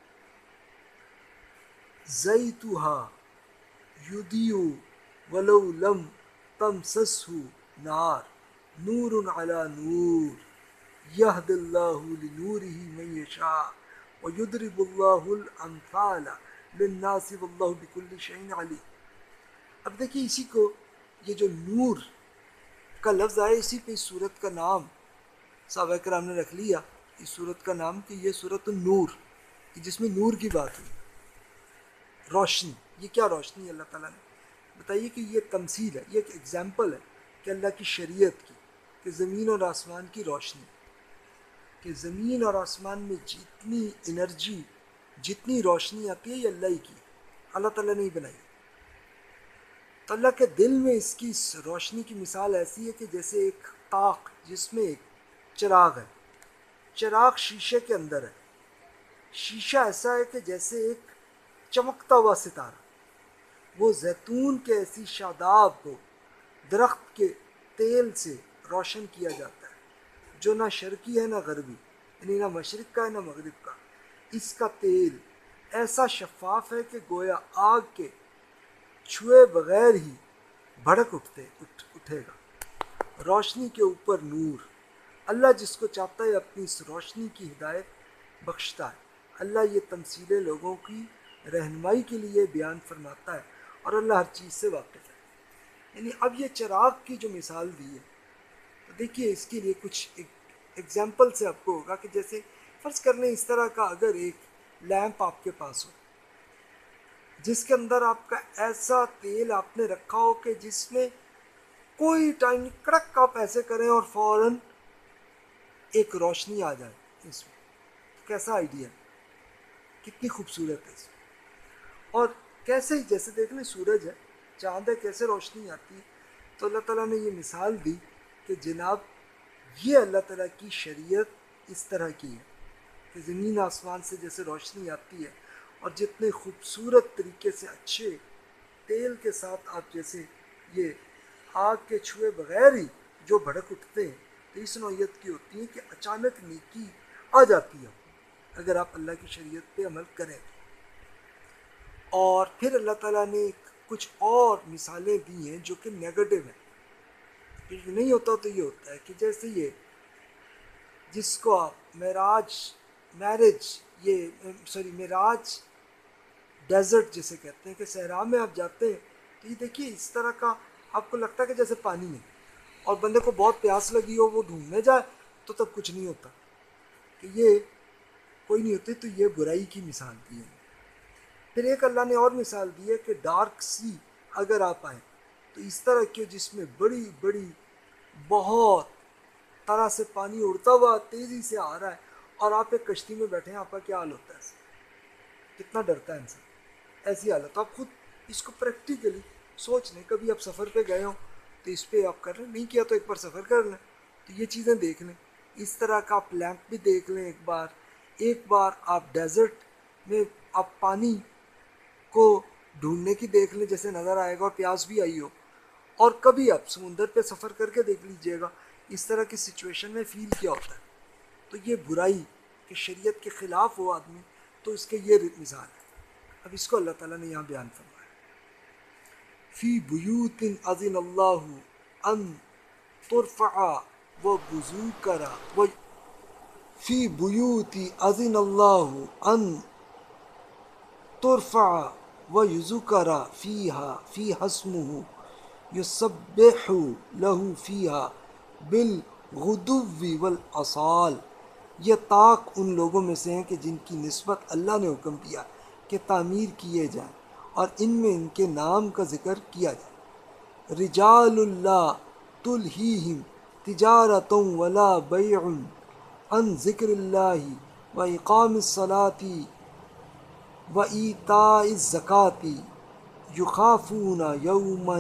زیتها یضیء ولو لم تمسسہ نار نور علی نور یہدی اللہ لنورہ من یشاء ویضرب اللہ الامثال للناس واللہ بکل شیء علیم۔ اب دیکھیے اسی کو یہ جو نور کا لفظ آئے اسی پہ اس صورت کا نام صحابہ کرام نے رکھ لیا، اس صورت کا نام کہ یہ صورت النور، جس میں نور کی بات ہوئی، روشنی۔ یہ کیا روشنی اللہ تعالیٰ نے بتائیے کہ یہ تمثیل ہے، یہ ایک ایگزامپل ہے کہ اللہ کی شریعت کی، کہ زمین اور آسمان کی روشنی، کہ زمین اور آسمان میں جتنی انرجی جتنی روشنی آتی ہے یہ اللہ ہی کی، اللہ تعالیٰ نے ہی بنائی۔ تو اللہ کے دل میں اس کی اس روشنی کی مثال ایسی ہے کہ جیسے ایک طاق جس میں ایک چراغ ہے، چراغ شیشے کے اندر ہے، شیشہ ایسا ہے کہ جیسے ایک چمکتا ہوا ستارہ، وہ زیتون کے ایسی شاداب کو درخت کے تیل سے روشن کیا جاتا ہے جو نہ شرقی ہے نہ غربی، یعنی نہ مشرق کا ہے نہ مغرب کا۔ اس کا تیل ایسا شفاف ہے کہ گویا آگ کے چھوئے بغیر ہی بھڑک اٹھتے اٹھ اٹھے گا۔ روشنی کے اوپر نور، اللہ جس کو چاہتا ہے اپنی اس روشنی کی ہدایت بخشتا ہے۔ اللہ یہ تمثیلیں لوگوں کی رہنمائی کے لیے بیان فرماتا ہے، اور اللہ ہر چیز سے واقف ہے۔ یعنی اب یہ چراغ کی جو مثال دی ہے، تو دیکھیے اس کے لیے کچھ ایگزامپل سے آپ کو ہوگا کہ جیسے فرض کر لیں اس طرح کا اگر ایک لیمپ آپ کے پاس ہو، جس کے اندر آپ کا ایسا تیل آپ نے رکھا ہو کہ جس میں کوئی ٹائم نہیں، کڑک آپ ایسے کریں اور فوراً ایک روشنی آ جائے اس میں، کیسا آئیڈیا، کتنی خوبصورت ہے اس میں۔ اور کیسے ہی جیسے دیکھ لیں سورج ہے، چاند ہے، کیسے روشنی آتی ہے، تو اللہ تعالیٰ نے یہ مثال دی کہ جناب یہ اللہ تعالیٰ کی شریعت اس طرح کی ہے کہ زمین آسمان سے جیسے روشنی آتی ہے، اور جتنے خوبصورت طریقے سے اچھے تیل کے ساتھ آپ جیسے یہ آگ کے چھوئے بغیر ہی جو بھڑک اٹھتے ہیں، تو اس نوعیت کی ہوتی ہیں کہ اچانک نیکی آ جاتی ہے اگر آپ اللہ کی شریعت پہ عمل کریں۔ اور پھر اللہ تعالیٰ نے کچھ اور مثالیں دی ہیں جو کہ نیگیٹو ہیں، کہ یہ نہیں ہوتا تو یہ ہوتا ہے کہ جیسے یہ جس کو آپ معراج میرج یہ سوری معراج ڈیزرٹ جسے کہتے ہیں کہ صحرا میں آپ جاتے ہیں، تو یہ دیکھیے اس طرح کا آپ کو لگتا ہے کہ جیسے پانی ہے، اور بندے کو بہت پیاس لگی ہو، وہ ڈھونڈنے جائے تو تب کچھ نہیں ہوتا، کہ یہ کوئی نہیں ہوتی، تو یہ برائی کی مثال دی ہے۔ پھر ایک اللہ نے اور مثال دی ہے کہ ڈارک سی اگر آپ آئیں تو اس طرح کی جس میں بڑی بڑی بہت طرح سے پانی اڑتا ہوا تیزی سے آ رہا ہے، اور آپ ایک کشتی میں بیٹھے ہیں، آپ کا کیا حال ہوتا ہے؟ کتنا ڈرتا ہے انسان ایسی حالت۔ تو آپ خود اس کو پریکٹیکلی سوچ لیں، کبھی آپ سفر پہ گئے ہوں تو اس پہ آپ کر لیں، نہیں کیا تو ایک بار سفر کر لیں، تو یہ چیزیں دیکھ لیں۔ اس طرح کا آپ لیمپ بھی دیکھ لیں ایک بار، ایک بار آپ ڈیزرٹ میں آپ پانی کو ڈھونڈنے کی دیکھ لیں جیسے نظر آئے گا، اور پیاس بھی آئی ہو، اور کبھی آپ سمندر پہ سفر کر کے دیکھ لیجئے گا اس طرح کی سچویشن میں فیل کیا ہوتا ہے۔ تو یہ برائی کہ شریعت کے خلاف ہو آدمی، تو اس کے یہ مثال ہے۔ اب اس کو اللہ تعالیٰ نے یہاں بیان فرمایا، فی بیوت اذن اللہ ان ترفع و بذکر و فی بیوت اذن اللہ ان ترفع و یذکر فیہا فیہا اسمہ یسبح لہ فیہا بالغدو والآصال۔ یہ طاق ان لوگوں میں سے ہیں کہ جن کی نسبت اللہ نے حکم دیا کہ تعمیر کیے جائیں اور ان میں ان کے نام کا ذکر کیا جائے۔ رجال اللہ تلہیہم تجارت ولا بیع عن ذکر اللہ و اقام الصلاۃ و ایتاء الزکاۃ یخافون یوما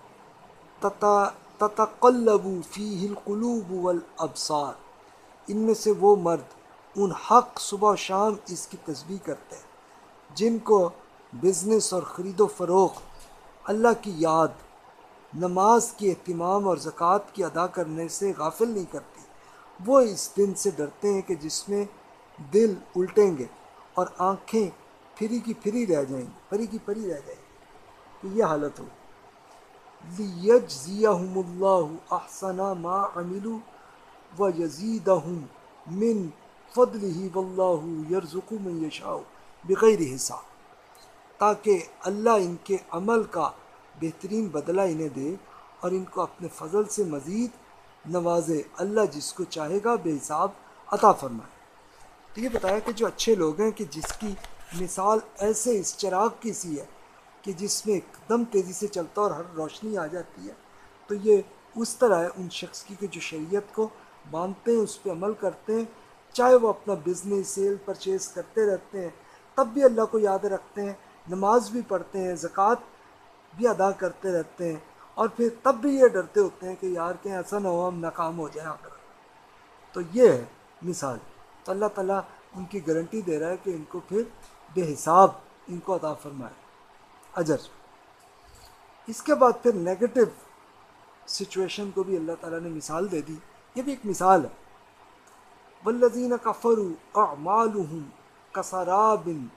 تتقلب فیہ القلوب والابصار۔ ان میں سے وہ مرد ان حق صبح و شام اس کی تسبیح کرتے ہیں جن کو بزنس اور خرید و فروخت اللہ کی یاد، نماز کی اہتمام اور زکوٰۃ کی ادا کرنے سے غافل نہیں کرتی۔ وہ اس دن سے ڈرتے ہیں کہ جس میں دل الٹیں گے اور آنکھیں پھری کی پھری رہ جائیں گی پری کی پری رہ جائیں گی، کہ یہ حالت ہو۔ لِيَجْزِيَهُمُ اللَّهُ أَحْسَنَ مَا عَمِلُوا وَيَزِيدَهُم مِّن فَضْلِهِ وَاللَّهُ يَرْزُقُ مَن يَشَاءُ بِغَيْرِ حساب، تاکہ اللہ ان کے عمل کا بہترین بدلہ انہیں دے اور ان کو اپنے فضل سے مزید نوازے۔ اللہ جس کو چاہے گا بے حساب عطا فرمائے۔ تو یہ بتایا کہ جو اچھے لوگ ہیں کہ جس کی مثال ایسے اس چراغ کی سی ہے کہ جس میں ایک دم تیزی سے چلتا اور ہر روشنی آ جاتی ہے، تو یہ اس طرح ہے ان شخص کی کہ جو شریعت کو مانتے ہیں، اس پہ عمل کرتے ہیں، چاہے وہ اپنا بزنس سیل پرچیز کرتے رہتے ہیں تب بھی اللہ کو یاد رکھتے ہیں، نماز بھی پڑھتے ہیں، زکوٰۃ بھی ادا کرتے رہتے ہیں، اور پھر تب بھی یہ ڈرتے ہوتے ہیں کہ یار کہ ایسا نہ ہو ہم ناکام ہو جائیں آخر۔ تو یہ ہے مثال۔ تو اللہ تعالیٰ ان کی گارنٹی دے رہا ہے کہ ان کو پھر بے حساب ان کو عطا فرمائے اجر۔ اس کے بعد پھر نیگیٹو سچویشن کو بھی اللہ تعالیٰ نے مثال دے دی، یہ بھی ایک مثال ہے۔ والذین کفروا اعمالهم کسراب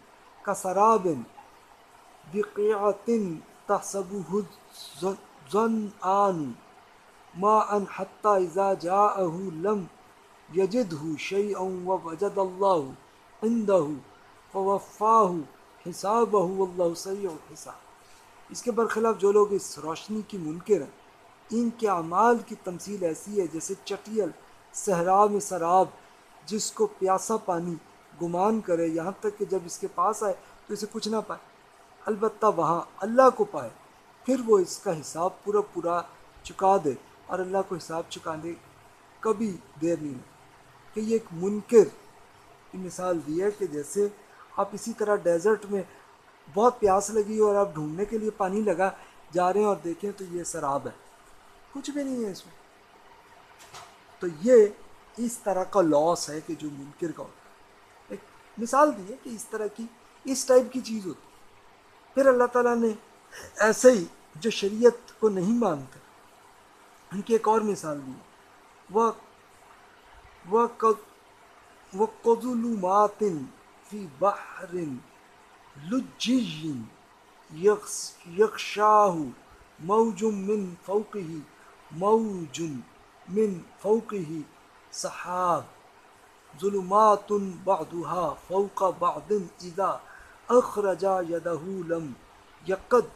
کسراب بقيعة تحسبه الظمآن ماء حتى إذا جاءه لم يجده شيئا ووجد الله عنده فوفاه حسابه والله سریع الحساب۔ اس کے برخلاف جو لوگ اس روشنی کی منکر ہیں، ان کے اعمال کی تمثیل ایسی ہے جیسے چٹیل صحرا میں سراب جس کو پیاسا پانی گمان کرے، یہاں تک کہ جب اس کے پاس آئے تو اسے کچھ نہ پائے، البتہ وہاں اللہ کو پائے، پھر وہ اس کا حساب پورا پورا چکا دے، اور اللہ کو حساب چکانے کبھی دیر نہیں ہے۔ کہ یہ ایک منکر کی مثال دی ہے کہ جیسے آپ اسی طرح ڈیزرٹ میں بہت پیاس لگی اور آپ ڈھونڈنے کے لیے پانی لگا جا رہے ہیں اور دیکھیں تو یہ سراب ہے، کچھ بھی نہیں ہے اس میں۔ تو یہ اس طرح کا لاس ہے کہ جو منکر کا ہوتا ہے۔ ایک مثال دی ہے کہ اس طرح کی اس ٹائپ کی چیز ہوتی ہے۔ پھر اللہ تعالیٰ نے ایسے ہی جو شریعت کو نہیں مانتے ان کی ایک اور مثال دی ہے، وہ وَظُلُمَاتٍ فِي بَحْرٍ لُجِّيٍّ يَغْشَاهُ مَوْجٌ مِّن فَوْقِهِ مَوْجٌ مِّن فَوْقِهِ سَحَابٌ ظُلُمَاتٌ بَعْضُهَا فَوْقَ بَعْضٍ إِذَا أَخْرَجَ يَدَهُ لَمْ يَكَدْ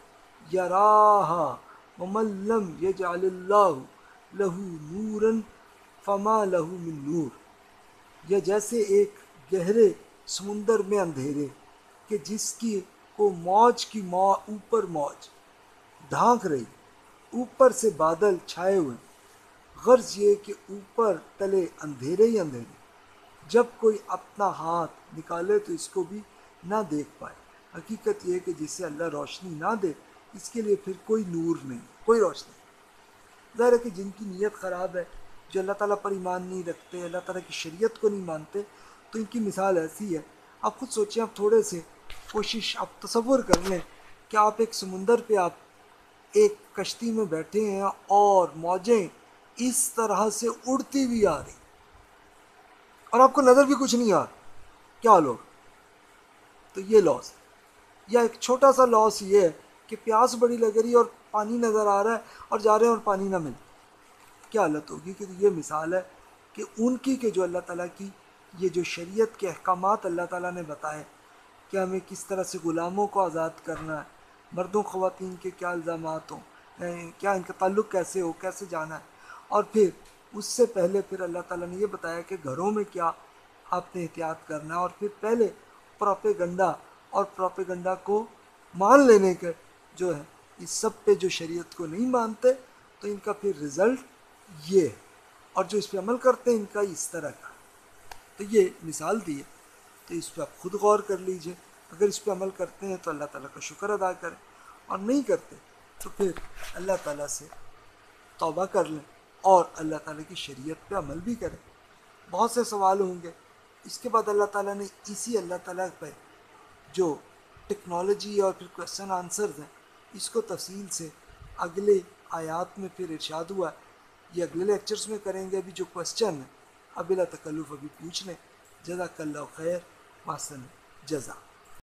يَرَاهَا وَمَن لَّمْ يَجْعَلِ اللَّهُ لَهُ نُورًا فَمَا لَهُ مِن نُور۔ یہ جیسے ایک گہرے سمندر میں اندھیرے کہ جس کی کو موج کی مو اوپر موج ڈھانک رہی، اوپر سے بادل چھائے ہوئے، غرض یہ کہ اوپر تلے اندھیرے ہی اندھیرے، جب کوئی اپنا ہاتھ نکالے تو اس کو بھی نہ دیکھ پائے۔ حقیقت یہ کہ جسے اللہ روشنی نہ دے اس کے لیے پھر کوئی نور نہیں، کوئی روشنی نہیں۔ ظاہر ہے کہ جن کی نیت خراب ہے، جو اللہ تعالیٰ پر ایمان نہیں رکھتے، اللہ تعالیٰ کی شریعت کو نہیں مانتے، تو ان کی مثال ایسی ہے۔ آپ خود سوچیں، آپ تھوڑے سے کوشش آپ تصور کر لیں کہ آپ ایک سمندر پہ آپ ایک کشتی میں بیٹھے ہیں اور موجیں اس طرح سے اڑتی ہوئی آ رہی اور آپ کو نظر بھی کچھ نہیں آ رہا، کیا لوگ؟ تو یہ لاس ہے۔ یا ایک چھوٹا سا لاس یہ ہے کہ پیاس بڑی لگ رہی ہے اور پانی نظر آ رہا ہے اور جا رہے ہیں اور پانی نہ مل، کیا حالت ہوگی؟ کہ یہ مثال ہے کہ ان کی کہ جو اللہ تعالیٰ کی یہ جو شریعت کے احکامات اللہ تعالیٰ نے بتائے کہ ہمیں کس طرح سے غلاموں کو آزاد کرنا ہے، مردوں خواتین کے کیا الزامات ہوں، کیا ان کا تعلق کیسے ہو، کیسے جانا ہے، اور پھر اس سے پہلے پھر اللہ تعالیٰ نے یہ بتایا کہ گھروں میں کیا آپ نے احتیاط کرنا ہے، اور پھر پہلے پروپیگنڈا اور پروپیگنڈا کو مان لینے کے جو ہے اس سب پہ جو شریعت کو نہیں مانتے تو ان کا پھر رزلٹ یہ ہے، اور جو اس پہ عمل کرتے ہیں ان کا اس طرح کا۔ تو یہ مثال دی ہے، تو اس پہ آپ خود غور کر لیجئے۔ اگر اس پہ عمل کرتے ہیں تو اللہ تعالیٰ کا شکر ادا کریں، اور نہیں کرتے تو پھر اللہ تعالیٰ سے توبہ کر لیں اور اللہ تعالیٰ کی شریعت پہ عمل بھی کریں۔ بہت سے سوال ہوں گے۔ اس کے بعد اللہ تعالیٰ نے اسی اللہ تعالیٰ پہ جو ٹیکنالوجی اور پھر کویسچن آنسرز ہیں اس کو تفصیل سے اگلے آیات میں پھر ارشاد ہوا ہے، یہ اگلے لیکچرز میں کریں گے۔ ابھی جو کویسچن ہے اب بلا تکلف ابھی پوچھ لیں۔ جزاک اللہ خیر، واحسن جزا۔